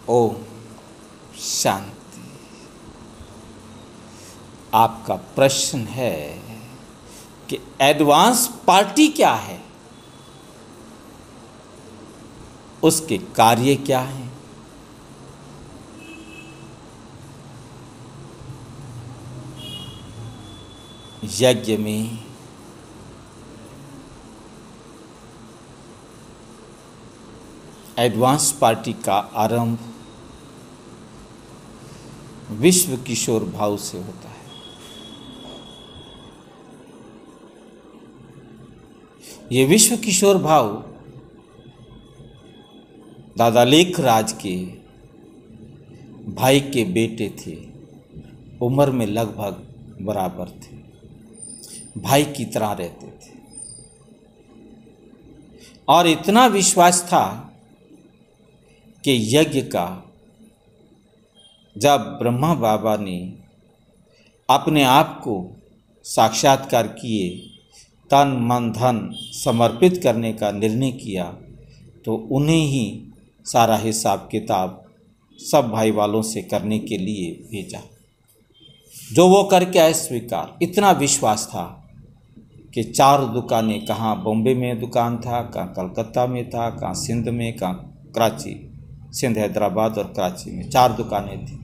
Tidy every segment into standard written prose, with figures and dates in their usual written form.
ओम शांति। आपका प्रश्न है कि एडवांस पार्टी क्या है, उसके कार्य क्या हैं। यज्ञ में एडवांस पार्टी का आरंभ विश्व किशोर भाव से होता है। ये विश्व किशोर भाव दादा लेखराज के भाई के बेटे थे। उम्र में लगभग बराबर थे, भाई की तरह रहते थे और इतना विश्वास था कि यज्ञ का जब ब्रह्मा बाबा ने अपने आप को साक्षात्कार किए, तन मन धन समर्पित करने का निर्णय किया, तो उन्हें ही सारा हिसाब किताब सब भाई वालों से करने के लिए भेजा, जो वो करके आए स्वीकार। इतना विश्वास था कि 4 दुकानें, कहाँ बॉम्बे में दुकान था, कहाँ कलकत्ता में था, कहाँ सिंध में, कहाँ कराची, सिंध हैदराबाद और कराची में 4 दुकानें थी।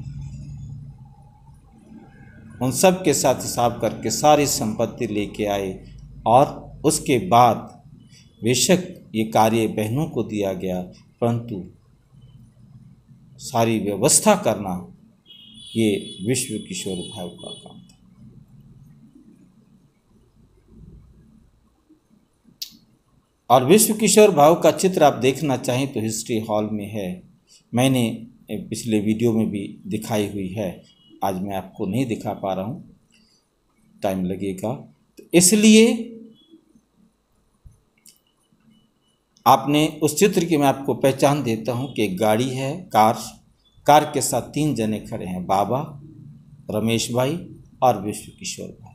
उन सब के साथ हिसाब करके सारी संपत्ति लेके आए और उसके बाद बेशक ये कार्य बहनों को दिया गया, परंतु सारी व्यवस्था करना ये विश्व किशोर भाव का काम था। और विश्व किशोर भाव का चित्र आप देखना चाहें तो हिस्ट्री हॉल में है, मैंने पिछले वीडियो में भी दिखाई हुई है। आज मैं आपको नहीं दिखा पा रहा हूँ, टाइम लगेगा, तो इसलिए आपने उस चित्र की मैं आपको पहचान देता हूँ कि एक गाड़ी है, कार के साथ 3 जने खड़े हैं, बाबा, रमेश भाई और विश्व किशोर भाई।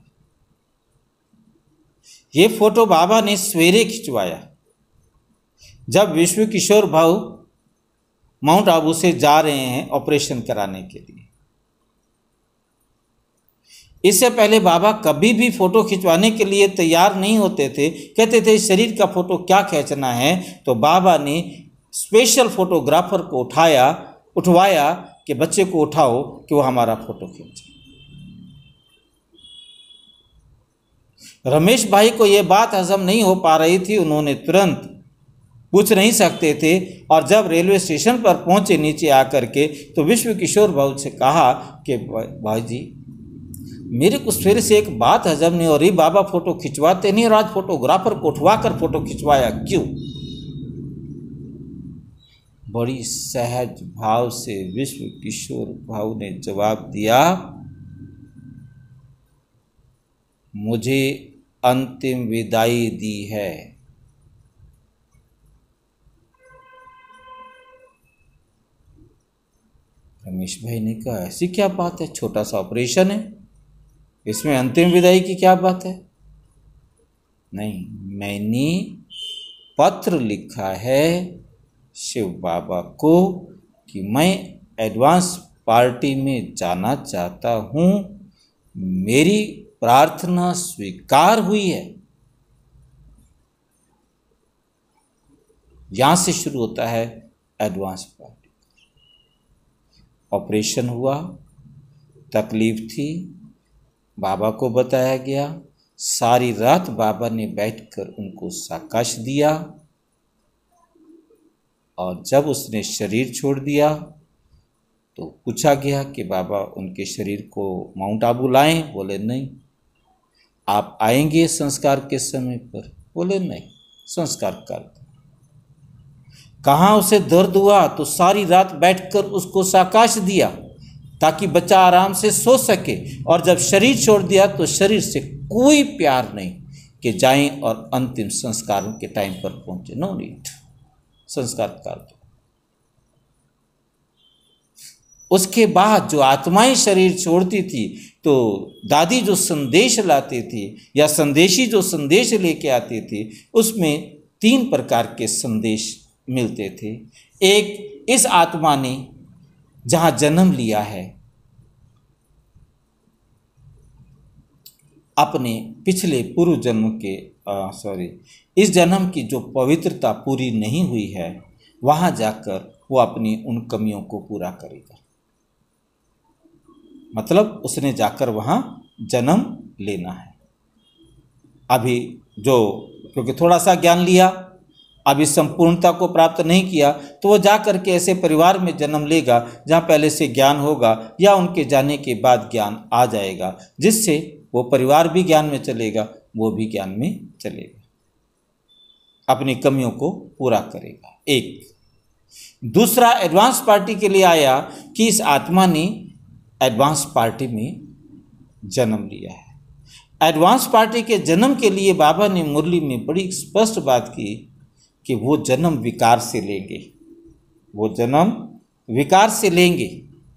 ये फोटो बाबा ने सवेरे खिंचवाया जब विश्व किशोर भाऊ माउंट आबू से जा रहे हैं ऑपरेशन कराने के लिए। इससे पहले बाबा कभी भी फोटो खिंचवाने के लिए तैयार नहीं होते थे, कहते थे शरीर का फोटो क्या खींचना है। तो बाबा ने स्पेशल फोटोग्राफर को उठवाया कि बच्चे को उठाओ कि वो हमारा फोटो खींचे। रमेश भाई को ये बात हजम नहीं हो पा रही थी, उन्होंने तुरंत पूछ नहीं सकते थे, और जब रेलवे स्टेशन पर पहुंचे नीचे आकर के, तो विश्व किशोर भाऊ से कहा कि भाई जी, मेरे को सवेरे से एक बात हजम नहीं हो रही, बाबा फोटो खिंचवाते नहीं और आज फोटोग्राफर को उठवा कर फोटो खिंचवाया क्यों। बड़ी सहज भाव से विश्व किशोर भाऊ ने जवाब दिया, मुझे अंतिम विदाई दी है। रमेश भाई ने कहा, ऐसी क्या बात है, छोटा सा ऑपरेशन है, इसमें अंतिम विदाई की क्या बात है। नहीं, मैंने पत्र लिखा है शिव बाबा को कि मैं एडवांस पार्टी में जाना चाहता हूं, मेरी प्रार्थना स्वीकार हुई है। यहां से शुरू होता है एडवांस पार्टी। ऑपरेशन हुआ, तकलीफ थी, बाबा को बताया गया, सारी रात बाबा ने बैठकर उनको साकाश दिया, और जब उसने शरीर छोड़ दिया तो पूछा गया कि बाबा उनके शरीर को माउंट आबू लाएं, बोले नहीं। आप आएंगे संस्कार के समय पर, बोले नहीं, संस्कार कर दो। कहाँ उसे दर्द हुआ तो सारी रात बैठकर उसको साकाश दिया ताकि बच्चा आराम से सो सके, और जब शरीर छोड़ दिया तो शरीर से कोई प्यार नहीं कि जाएं और अंतिम संस्कार के टाइम पर पहुंचे। नो नीड, संस्कार कर दो। उसके बाद जो आत्माएं शरीर छोड़ती थी तो दादी जो संदेश लाती थी या संदेशी जो संदेश लेके आती थी, उसमें 3 प्रकार के संदेश मिलते थे। एक, इस आत्मा ने जहां जन्म लिया है, अपने पिछले पूर्व जन्म के इस जन्म की जो पवित्रता पूरी नहीं हुई है, वहां जाकर वो अपनी उन कमियों को पूरा करेगा। मतलब उसने जाकर वहां जन्म लेना है। अभी क्योंकि थोड़ा सा ज्ञान लिया, अभी संपूर्णता को प्राप्त नहीं किया, तो वो जाकर के ऐसे परिवार में जन्म लेगा जहाँ पहले से ज्ञान होगा या उनके जाने के बाद ज्ञान आ जाएगा, जिससे वो परिवार भी ज्ञान में चलेगा, वो भी ज्ञान में चलेगा, अपनी कमियों को पूरा करेगा। एक दूसरा एडवांस पार्टी के लिए आया कि इस आत्मा ने एडवांस पार्टी में जन्म लिया है। एडवांस पार्टी के जन्म के लिए बाबा ने मुरली में बड़ी स्पष्ट बात की कि वो जन्म विकार से लेंगे, वो जन्म विकार से लेंगे,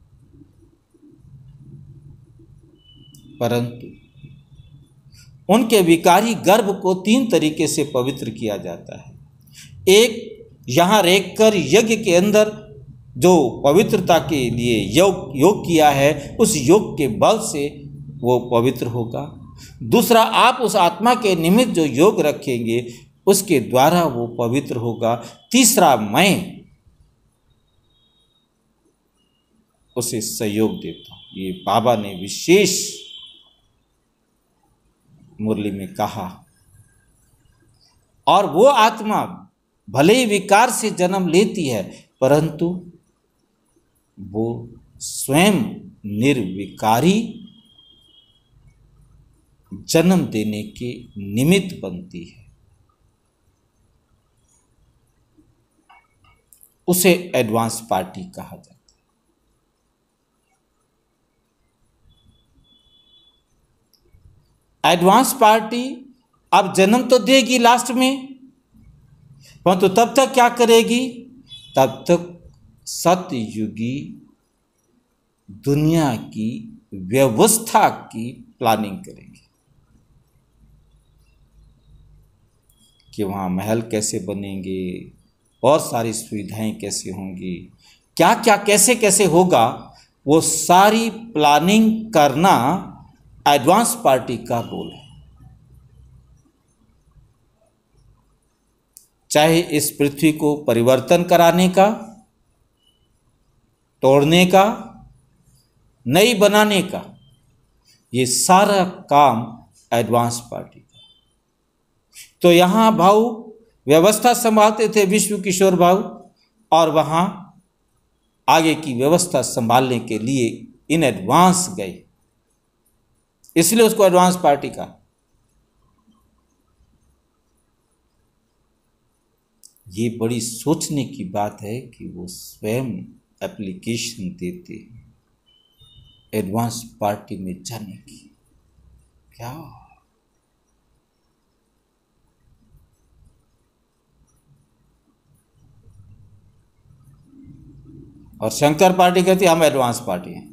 परंतु उनके विकारी गर्भ को 3 तरीके से पवित्र किया जाता है। एक, यहाँ रहकर यज्ञ के अंदर जो पवित्रता के लिए योग किया है, उस योग के बल से वो पवित्र होगा। दूसरा, आप उस आत्मा के निमित्त जो योग रखेंगे उसके द्वारा वो पवित्र होगा। तीसरा, मैं उसे सहयोग देता हूं। ये बाबा ने विशेष मुरली में कहा। और वो आत्मा भले ही विकार से जन्म लेती है, परंतु वो स्वयं निर्विकारी जन्म देने के निमित्त बनती है। उसे एडवांस पार्टी कहा जाता है। एडवांस पार्टी अब जन्म तो देगी लास्ट में, परंतु तब तक क्या करेगी? तब तक सतयुगी दुनिया की व्यवस्था की प्लानिंग करेंगे कि वहाँ महल कैसे बनेंगे और सारी सुविधाएं कैसे होंगी, क्या क्या कैसे कैसे होगा, वो सारी प्लानिंग करना एडवांस पार्टी का रोल है। चाहे इस पृथ्वी को परिवर्तन कराने का, तोड़ने का, नई बनाने का, ये सारा काम एडवांस पार्टी का। तो यहाँ भाऊ व्यवस्था संभालते थे, विश्व किशोर भाऊ, और वहाँ आगे की व्यवस्था संभालने के लिए इन एडवांस गए, इसलिए उसको एडवांस पार्टी का। ये बड़ी सोचने की बात है कि वो स्वयं एप्लीकेशन देते हैं एडवांस पार्टी में जाने की। क्या और शंकर पार्टी कहती हम एडवांस पार्टी हैं।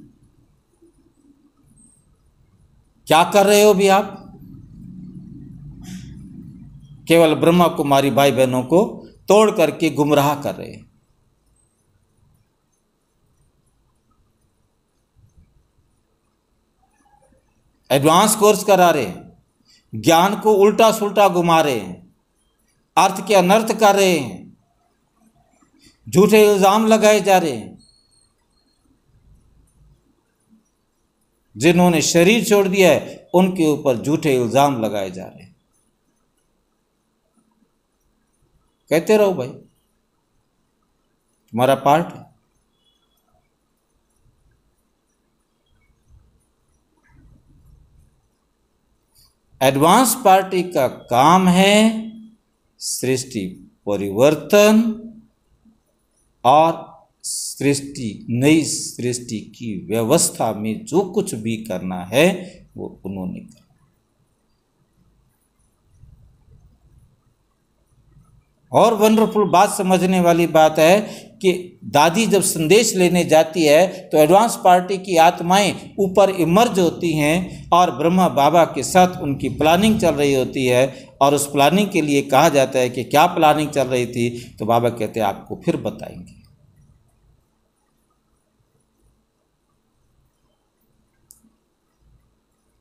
क्या कर रहे हो भी आप? केवल ब्रह्मा कुमारी भाई बहनों को तोड़ करके गुमराह कर रहे हैं। एडवांस कोर्स करा रहे हैं, ज्ञान को उल्टा सुल्टा घुमा रहे हैं, अर्थ के अनर्थ कर रहे हैं, झूठे इल्जाम लगाए जा रहे हैं। जिन्होंने शरीर छोड़ दिया है उनके ऊपर झूठे इल्जाम लगाए जा रहे हैं। कहते रहो भाई, तुम्हारा पार्ट है। एडवांस पार्टी का काम है सृष्टि परिवर्तन और नई सृष्टि की व्यवस्था में जो कुछ भी करना है वो उन्होंने करना। और वंडरफुल बात, समझने वाली बात है कि दादी जब संदेश लेने जाती है तो एडवांस पार्टी की आत्माएं ऊपर इमर्ज होती हैं और ब्रह्मा बाबा के साथ उनकी प्लानिंग चल रही होती है। और उस प्लानिंग के लिए कहा जाता है कि क्या प्लानिंग चल रही थी, तो बाबा कहते हैं आपको फिर बताएंगे।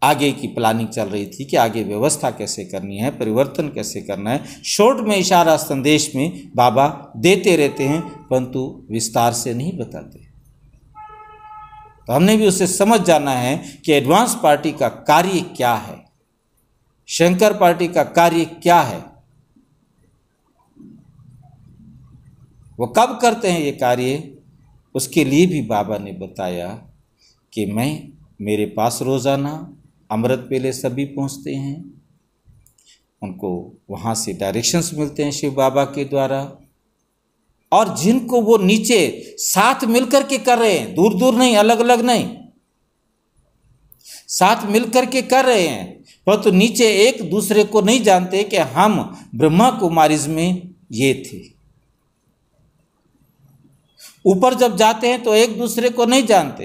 आगे की प्लानिंग चल रही थी कि आगे व्यवस्था कैसे करनी है, परिवर्तन कैसे करना है। शॉर्ट में इशारा संदेश में बाबा देते रहते हैं, परंतु विस्तार से नहीं बताते। तो हमने भी उसे समझ जाना है कि एडवांस पार्टी का कार्य क्या है, शंकर पार्टी का कार्य क्या है, वो कब करते हैं ये कार्य। उसके लिए भी बाबा ने बताया कि मेरे पास रोज़ाना अमृत पेले सभी पहुंचते हैं, उनको वहाँ से डायरेक्शंस मिलते हैं शिव बाबा के द्वारा, और जिनको वो नीचे साथ मिलकर के कर रहे हैं, दूर दूर नहीं, अलग अलग नहीं, साथ मिलकर के कर रहे हैं, परंतु नीचे एक दूसरे को नहीं जानते कि हम ब्रह्मा कुमारीज में ये थे। ऊपर जब जाते हैं तो एक दूसरे को नहीं जानते,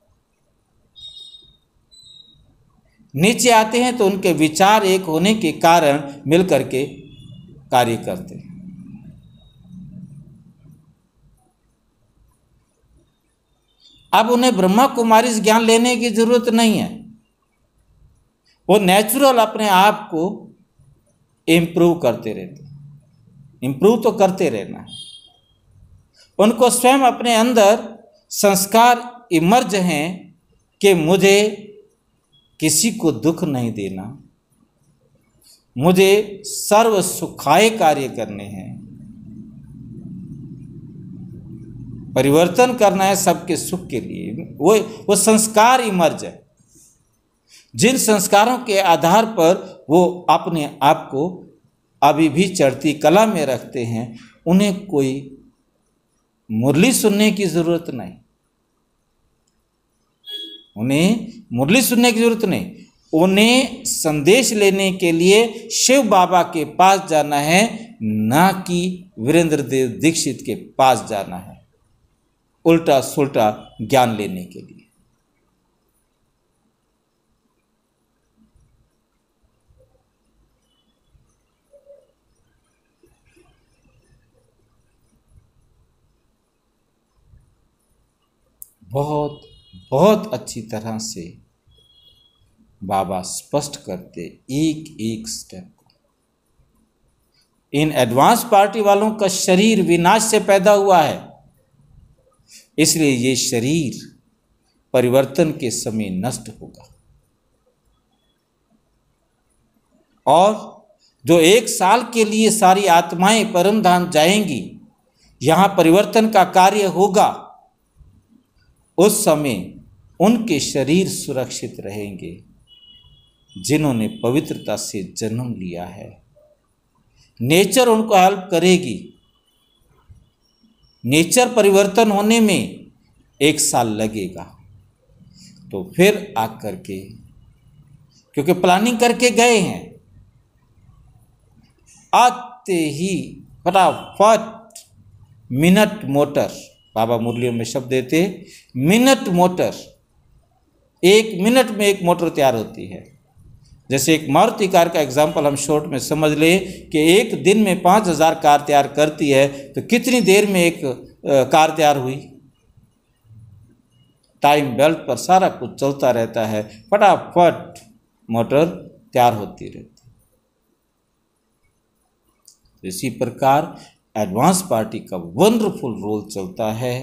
नीचे आते हैं तो उनके विचार एक होने के कारण मिलकर के कार्य करते हैं। अब उन्हें ब्रह्मा कुमारी ज्ञान लेने की जरूरत नहीं है, वो नेचुरल अपने आप को इम्प्रूव करते रहते हैं। इम्प्रूव तो करते रहना है, उनको स्वयं अपने अंदर संस्कार इमर्ज हैं कि मुझे किसी को दुख नहीं देना, मुझे सर्व सुखाय कार्य करने हैं, परिवर्तन करना है सबके सुख के लिए। वो संस्कार इमर्ज है, जिन संस्कारों के आधार पर वो अपने आप को अभी भी चढ़ती कला में रखते हैं, उन्हें कोई मुरली सुनने की जरूरत नहीं, उन्हें मुरली सुनने की जरूरत नहीं, उन्हें संदेश लेने के लिए शिव बाबा के पास जाना है, ना कि वीरेंद्र देव दीक्षित के पास जाना है उल्टा सुल्टा ज्ञान लेने के लिए। बहुत बहुत अच्छी तरह से बाबा स्पष्ट करते एक एक स्टेप को। इन एडवांस पार्टी वालों का शरीर विनाश से पैदा हुआ है, इसलिए ये शरीर परिवर्तन के समय नष्ट होगा, और जो 1 साल के लिए सारी आत्माएं परम धाम जाएंगी, यहां परिवर्तन का कार्य होगा, उस समय उनके शरीर सुरक्षित रहेंगे जिन्होंने पवित्रता से जन्म लिया है। नेचर उनको हेल्प करेगी। नेचर परिवर्तन होने में 1 साल लगेगा, तो फिर आकर के, क्योंकि प्लानिंग करके गए हैं, आते ही फटाफट मिनट मोटर, बाबा मुरलियों में शब्द देते मिनट मोटर, 1 मिनट में एक मोटर तैयार होती है। जैसे एक मारुति कार का एग्जाम्पल हम शॉर्ट में समझ ले कि एक दिन में 5000 कार तैयार करती है, तो कितनी देर में एक कार तैयार हुई। टाइम बेल्ट पर सारा कुछ चलता रहता है, फटाफट मोटर तैयार होती रहती है। इसी प्रकार एडवांस पार्टी का वंडरफुल रोल चलता है।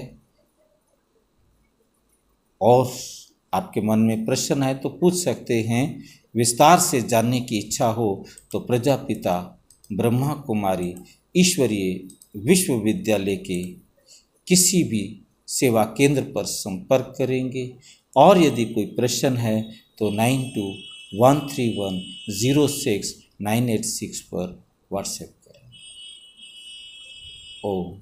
और आपके मन में प्रश्न है तो पूछ सकते हैं, विस्तार से जानने की इच्छा हो तो प्रजापिता ब्रह्मा कुमारी ईश्वरीय विश्वविद्यालय के किसी भी सेवा केंद्र पर संपर्क करेंगे, और यदि कोई प्रश्न है तो 9213106986 पर व्हाट्सएप करें। ओम